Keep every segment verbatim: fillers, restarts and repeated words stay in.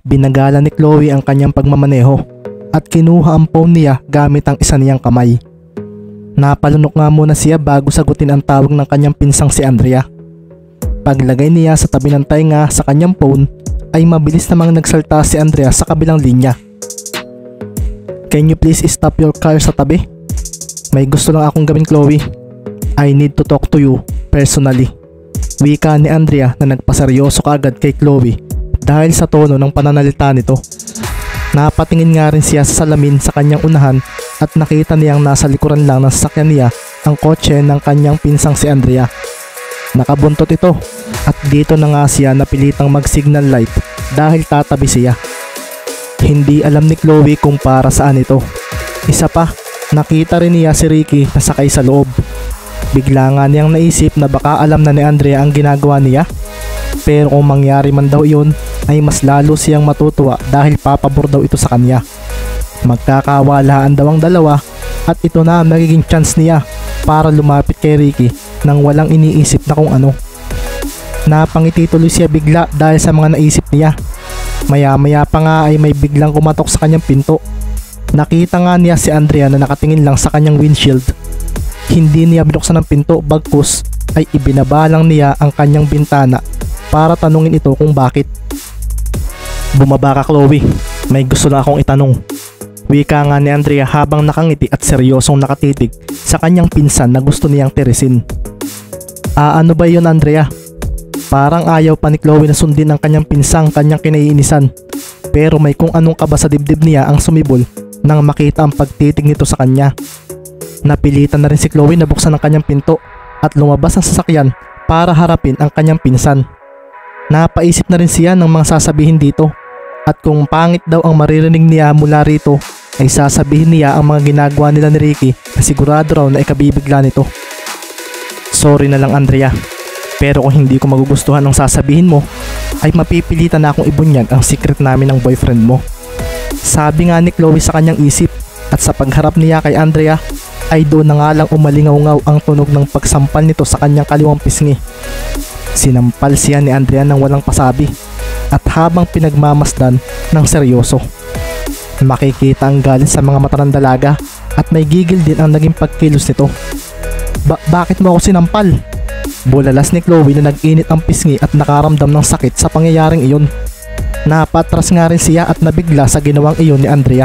Binagala ni Chloe ang kanyang pagmamaneho at kinuha ang phone niya gamit ang isa niyang kamay. Napalunok nga muna siya bago sagutin ang tawag ng kanyang pinsang si Andrea. Paglagay niya sa tabi ng tainga sa kanyang phone ay mabilis namang nagsalta si Andrea sa kabilang linya. "Can you please stop your car sa tabi? May gusto lang akong gawin, Chloe. I need to talk to you personally." Wika ni Andrea na nagpaseryoso kaagad kay Chloe dahil sa tono ng pananalita nito. Napatingin nga rin siya sa salamin sa kanyang unahan at nakita niyang nasa likuran lang ng sasakyan niya ang kotse ng kanyang pinsang si Andrea. Nakabuntot ito at dito na nga siya napilitang mag-signal light dahil tatabi siya. Hindi alam ni Chloe kung para saan ito. Isa pa, nakita rin niya si Ricky na sakay sa loob. Bigla nga niyang naisip na baka alam na ni Andrea ang ginagawa niya. Pero kung mangyari man daw iyon ay mas lalo siyang matutuwa dahil papabor daw ito sa kanya. Magkakawalaan daw ang dalawa at ito na ang magiging chance niya para lumapit kay Ricky nang walang iniisip na kung ano. Napangiti tuloy siya bigla dahil sa mga naisip niya. Maya maya pa nga ay may biglang kumatok sa kanyang pinto. Nakita nga niya si Andrea na nakatingin lang sa kanyang windshield. Hindi niya binuksan ang pinto bagkus ay ibinaba lang niya ang kanyang bintana para tanungin ito kung bakit. "Bumaba ka, Chloe. May gusto na akong itanong." Wika nga ni Andrea habang nakangiti at seryosong nakatitig sa kanyang pinsan na gusto niyang tirisin. "Ah, ano ba yun, Andrea?" Parang ayaw pa ni Chloe na sundin ang kanyang pinsang kanyang kinaiinisan. Pero may kung anong kaba sa dibdib niya ang sumibol nang makita ang pagtitig nito sa kanya. Napilitan na rin si Chloe na buksan ang kanyang pinto at lumabas ang sasakyan para harapin ang kanyang pinsan. Napaisip na rin siya ng mga sasabihin dito at kung pangit daw ang maririnig niya mula rito ay sasabihin niya ang mga ginagawa nila ni Ricky na sigurado raw na ikabibigla nito. "Sorry na lang, Andrea, pero kung hindi ko magugustuhan ang sasabihin mo ay mapipilitan na akong ibunyag ang secret namin ng boyfriend mo." Sabi nga ni Chloe sa kanyang isip at sa pagharap niya kay Andrea ay doon na nga lang umalingaw-ngaw ang tunog ng pagsampal nito sa kanyang kaliwang pisngi. Sinampal siya ni Andrea ng walang pasabi at habang pinagmamasdan ng seryoso. Makikita ang galit sa mga mata ng dalaga at may gigil din ang naging pagkilos nito. Ba bakit mo ako sinampal?" Bulalas ni Chloe na nag-init ang pisngi at nakaramdam ng sakit sa pangyayaring iyon. Napatras nga rin siya at nabigla sa ginawang iyon ni Andrea.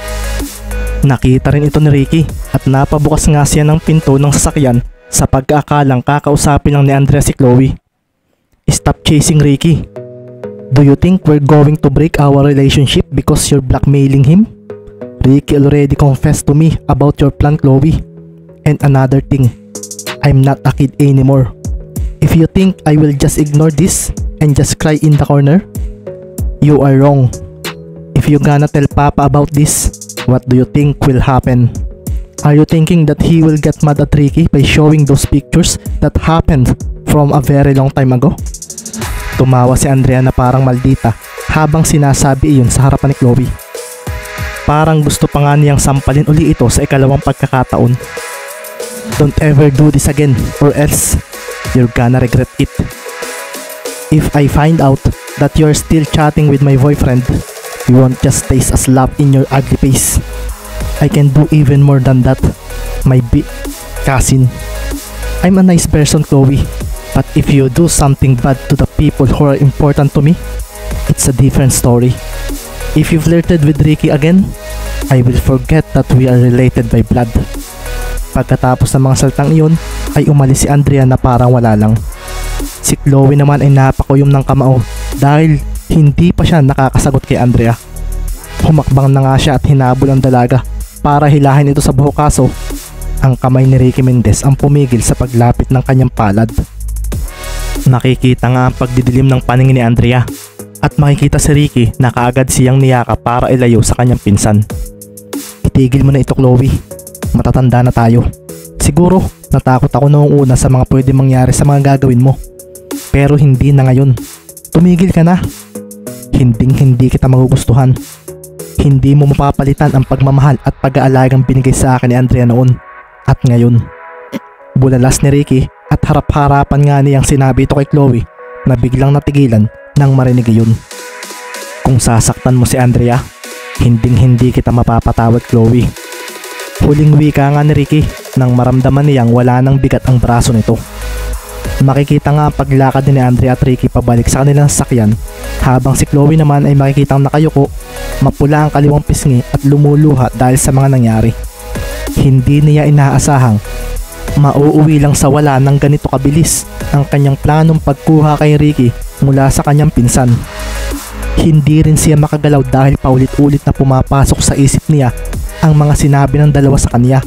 Nakita rin ito ni Ricky at napabukas nga siya ng pinto ng sasakyan sa pagkaakalang kakausapin lang ni Andrea si Chloe. "Stop chasing Ricky. Do you think we're going to break our relationship because you're blackmailing him? Ricky already confessed to me about your plan, Chloe. And another thing, I'm not a kid anymore. If you think I will just ignore this and just cry in the corner, you are wrong. If you gonna tell Papa about this, what do you think will happen? Are you thinking that he will get mad at Ricky by showing those pictures that happened from a very long time ago?" Tumawa si Andrea na parang maldita habang sinasabi iyon sa harapan ni Chloe. Parang gusto pa nga niyang sampalin uli ito sa ikalawang pagkakataon. "Don't ever do this again or else you're gonna regret it. If I find out that you're still chatting with my boyfriend, you won't just taste a slap in your ugly face. I can do even more than that, my big cousin. I'm a nice person, Chloe, but if you do something bad to the people who are important to me, it's a different story. If you flirted with Ricky again, I will forget that we are related by blood." Pagkatapos ng mga saltang iyon ay umalis si Andrea na parang wala lang. Si Chloe naman ay napakuyom ng kamao dahil hindi pa siya nakakasagot kay Andrea. Humakbang na nga siya at hinabol ang dalaga para hilahin ito sa buhok, kaso ang kamay ni Ricky Mendez ang pumigil sa paglapit ng kanyang palad. Nakikita nga ang pagdidilim ng paningin ni Andrea at makikita si Ricky na kaagad siyang niyaka para ilayo sa kanyang pinsan. "Itigil mo na ito, Chloe. Matatanda na tayo. Siguro natakot ako noong una sa mga pwede mangyari sa mga gagawin mo. Pero hindi na ngayon. Tumigil ka na. Hinding hindi kita magugustuhan. Hindi mo mapapalitan ang pagmamahal at pag-aalagang binigay sa akin ni Andrea noon at ngayon." Bulalas ni Ricky at harap-harapan nga niyang sinabi ito kay Chloe na biglang natigilan nang marinig iyon. Kung sasaktan mo si Andrea, hinding hindi kita mapapatawad, Chloe. Huling wika nga ni Ricky nang maramdaman niyang wala nang bigat ang braso nito. Makikita nga ang paglakad ni Andrea at Ricky pabalik sa kanilang sasakyan, habang si Chloe naman ay makikitang nakayuko, mapula ang kaliwang pisngi at lumuluha dahil sa mga nangyari. Hindi niya inaasahang mauuwi lang sa wala ng ganito kabilis ang kanyang planong pagkuha kay Ricky mula sa kanyang pinsan. Hindi rin siya makagalaw dahil paulit-ulit na pumapasok sa isip niya ang mga sinabi ng dalawa sa kanya.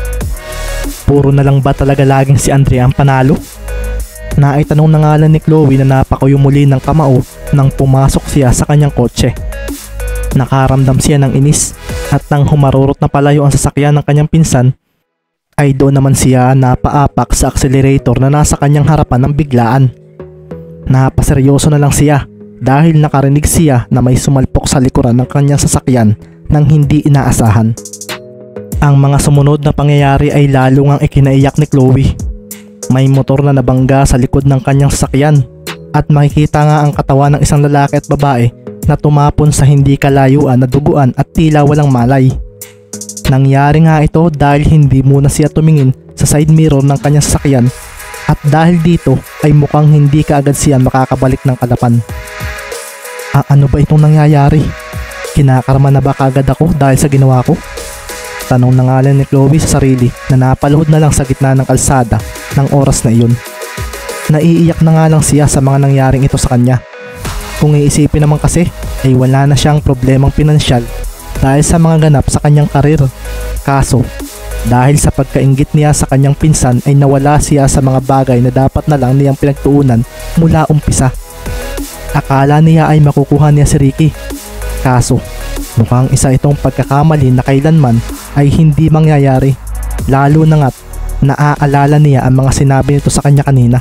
Puro na lang ba talaga laging si Andrea ang panalo? Naitanong na nga lang ni Chloe na napakuyo muli ng kamao nang pumasok siya sa kanyang kotse. Nakaramdam siya ng inis at nang humarurot na palayo ang sasakyan ng kanyang pinsan, ay doon naman siya napaapak sa accelerator na nasa kanyang harapan ng biglaan. Napaseryoso na lang siya dahil nakarinig siya na may sumalpok sa likuran ng kanyang sasakyan nang hindi inaasahan. Ang mga sumunod na pangyayari ay lalo ngang ikinaiyak ni Chloe. May motor na nabangga sa likod ng kanyang sasakyan at makikita nga ang katawan ng isang lalaki at babae na tumapon sa hindi kalayuan na duguan at tila walang malay. Nangyari nga ito dahil hindi muna siya tumingin sa side mirror ng kanyang sasakyan at dahil dito ay mukhang hindi kaagad siya makakabalik ng kalapan. Ah, ano ba itong nangyayari? Kinakarma na ba kaagad ako dahil sa ginawa ko? Tanong na nga lang ni Chloe sa sarili na napaluhod na lang sa gitna ng kalsada ng oras na iyon. Naiiyak na nga lang siya sa mga nangyaring ito sa kanya. Kung iisipin naman kasi ay wala na siyang problemang pinansyal dahil sa mga ganap sa kanyang karir. Kaso dahil sa pagkainggit niya sa kanyang pinsan ay nawala siya sa mga bagay na dapat na lang niyang pinagtuunan mula umpisa. Akala niya ay makukuha niya si Ricky. Kaso mukhang isa itong pagkakamali na kailanman ay hindi mangyayari, lalo na nga't naaalala niya ang mga sinabi nito sa kanya kanina.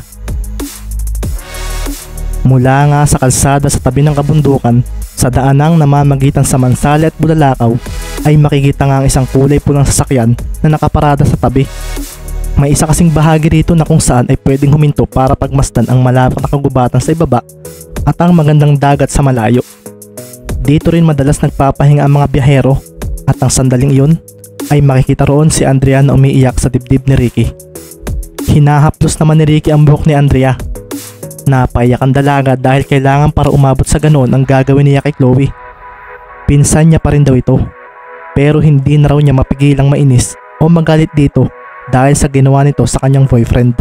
Mula nga sa kalsada sa tabi ng kabundukan, sa daanang namamagitan sa Mansali at Bulalakaw, ay makikita nga ang isang kulay pulang sasakyan na nakaparada sa tabi. May isa kasing bahagi rito na kung saan ay pwedeng huminto para pagmasdan ang malawak na kagubatan sa ibaba at ang magandang dagat sa malayo. Dito rin madalas nagpapahinga ang mga biyahero at ang sandaling iyon ay makikita roon si Andrea na umiiyak sa dibdib ni Ricky. Hinahaplos naman ni Ricky ang buhok ni Andrea. Napaiyak ang dalaga dahil kailangan para umabot sa ganon ang gagawin niya kay Chloe. Pinsan niya pa rin daw ito, pero hindi na raw niya mapigilang mainis o magalit dito dahil sa ginawa nito sa kanyang boyfriend.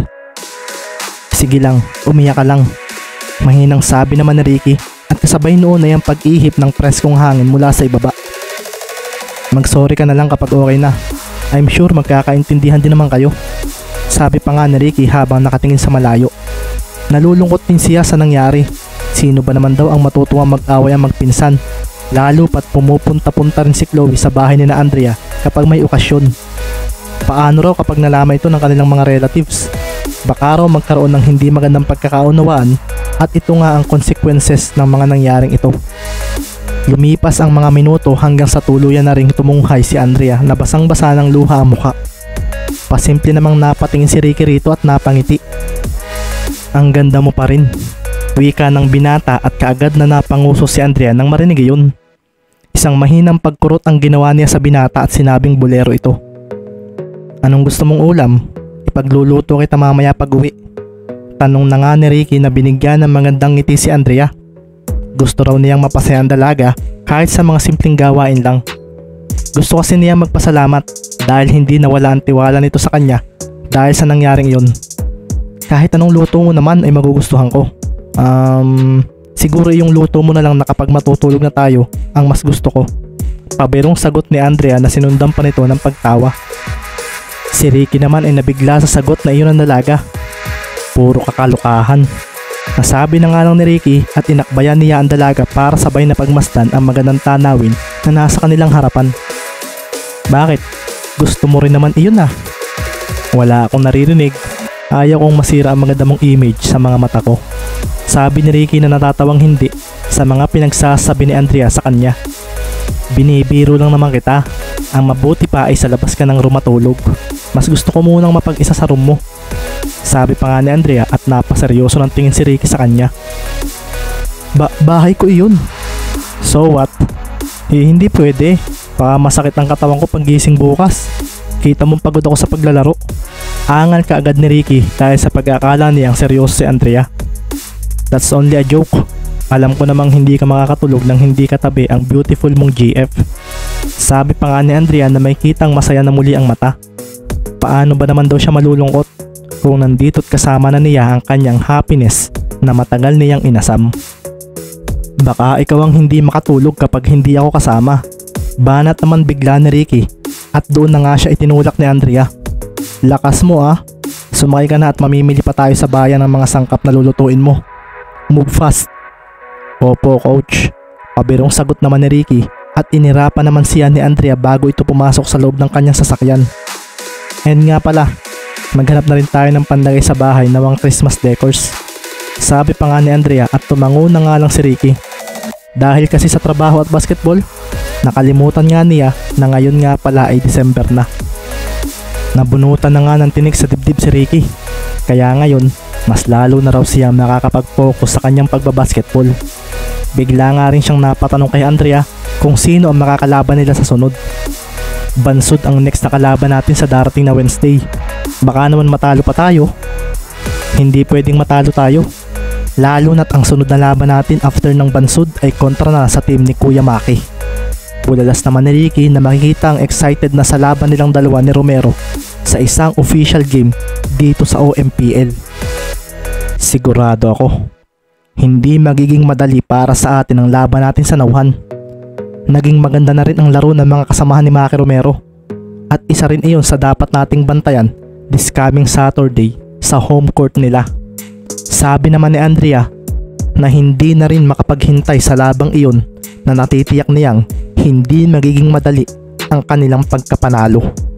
Sige lang, umiyak ka lang, mahinang sabi naman ni Ricky at kasabay noon ay ang pag-ihip ng preskong hangin mula sa ibaba. Mag-sorry ka na lang kapag okay na. I'm sure magkakaintindihan din naman kayo, sabi pa nga ni Ricky habang nakatingin sa malayo. Nalulungkot din siya sa nangyari. Sino ba naman daw ang matutuwang mag-away ang magpinsan, lalo pat pumupunta-punta rin si Chloe sa bahay ni na Andrea kapag may okasyon. Paano raw kapag nalaman ito ng kanilang mga relatives? Baka raw magkaroon ng hindi magandang pagkakaunawaan at ito nga ang consequences ng mga nangyaring ito. Lumipas ang mga minuto hanggang sa tuluyan na ring tumunghay si Andrea na basang-basa ng luha ang mukha. Pasimple namang napatingin si Ricky rito at napangiti. Ang ganda mo pa rin, wika ng binata at kaagad na napanguso si Andrea nang marinig iyon. Isang mahinang pagkurot ang ginawa niya sa binata at sinabing bolero ito. Anong gusto mong ulam? Ipagluluto kita mamaya pag uwi. Tanong na nga ni Ricky na binigyan ng magandang ngiti si Andrea. Gusto raw niyang mapasaya ang dalaga kahit sa mga simpleng gawain lang. Gusto kasi niya magpasalamat dahil hindi nawala ang tiwala nito sa kanya dahil sa nangyaring iyon. Kahit anong luto mo naman ay magugustuhan ko. Um, siguro yung luto mo na lang na kapag matutulog na tayo ang mas gusto ko. Pabirong sagot ni Andrea na sinundan pa nito ng pagtawa. Si Ricky naman ay nabigla sa sagot na iyon ng dalaga. Puro kakalukahan. Nasabi na nga lang ni Ricky at inakbayan niya ang dalaga para sabay na pagmasdan ang magandang tanawin na nasa kanilang harapan. Bakit? Gusto mo rin naman iyon ah? Wala akong naririnig. Ayaw kong masira ang maganda mong image sa mga mata ko, sabi ni Ricky na natatawang hindi sa mga pinagsasabi ni Andrea sa kanya. Binibiro lang naman kita. Ang mabuti pa ay sa labas ka ng room matulog. Mas gusto ko munang mapag-isa sa room mo, sabi pa nga ni Andrea at napaseryoso ng tingin si Ricky sa kanya. Ba bahay ko iyon. So what? Eh, hindi pwede. Baka masakit ang katawan ko pag gising bukas. Kita mong pagod ako sa paglalaro. Angal ka agad ni Ricky dahil sa pag-akala niyang seryoso si Andrea. That's only a joke. Alam ko namang hindi ka makakatulog nang hindi katabi ang beautiful mong G F. Sabi pa nga ni Andrea na may kitang masaya na muli ang mata. Paano ba naman daw siya malulungkot kung nandito't kasama na niya ang kanyang happiness na matagal niyang inasam. Baka ikaw ang hindi makatulog kapag hindi ako kasama. Banat naman bigla ni Ricky at doon na nga siya itinulak ni Andrea. Lakas mo ah. Sumakay ka na at mamimili pa tayo sa bayan ng mga sangkap na lulutuin mo. Move fast. Opo coach. Pabirong sagot naman ni Ricky at inirapan naman siya ni Andrea bago ito pumasok sa loob ng kanyang sasakyan. And nga pala, maghanap na rin tayo ng pandagay sa bahay na mga Christmas decors. Sabi pa nga ni Andrea at tumango na nga lang si Ricky. Dahil kasi sa trabaho at basketball, nakalimutan nga niya na ngayon nga pala ay December na. Nabunutan na nga ng tinig sa dibdib si Ricky. Kaya ngayon, mas lalo na raw siyang nakakapag-focus sa kanyang pagbabasketball. Bigla nga rin siyang napatanong kay Andrea kung sino ang makakalaban nila sa sunod. Bansod ang next na kalaban natin sa darating na Wednesday. Baka naman matalo pa tayo. Hindi pwedeng matalo tayo. Lalo na't ang sunod na laban natin after ng Bansod ay kontra na sa team ni Kuya Maki. Pulalas naman ni Ricky na makikita ang excited na sa laban nilang dalawa ni Romero sa isang official game dito sa O M P L. Sigurado ako, hindi magiging madali para sa atin ang laban natin sa Nauhan. Naging maganda na rin ang laro ng mga kasamahan ni Maki Romero at isa rin iyon sa dapat nating bantayan this coming Saturday sa home court nila. Sabi naman ni Andrea na hindi na rin makapaghintay sa labang iyon na natitiyak niyang hindi magiging madali ang kanilang pagkapanalo.